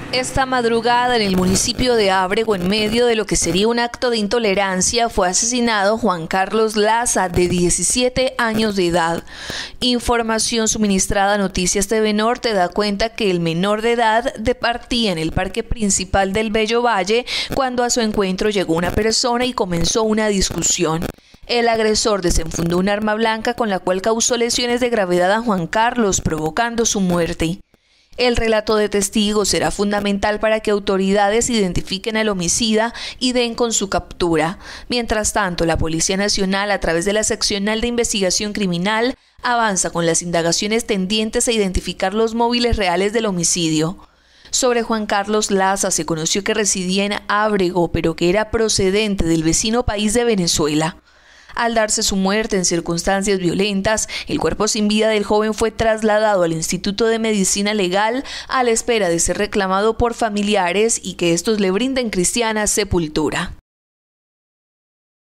Esta madrugada en el municipio de Ábrego, en medio de lo que sería un acto de intolerancia, fue asesinado Juan Carlos Laza, de 17 años de edad. Información suministrada a Noticias TV Norte da cuenta que el menor de edad departía en el parque principal del Bello Valle cuando a su encuentro llegó una persona y comenzó una discusión. El agresor desenfundó un arma blanca con la cual causó lesiones de gravedad a Juan Carlos, provocando su muerte. El relato de testigos será fundamental para que autoridades identifiquen al homicida y den con su captura. Mientras tanto, la Policía Nacional, a través de la Seccional de Investigación Criminal, avanza con las indagaciones tendientes a identificar los móviles reales del homicidio. Sobre Juan Carlos Laza se conoció que residía en Ábrego, pero que era procedente del vecino país de Venezuela. Al darse su muerte en circunstancias violentas, el cuerpo sin vida del joven fue trasladado al Instituto de Medicina Legal a la espera de ser reclamado por familiares y que estos le brinden cristiana sepultura.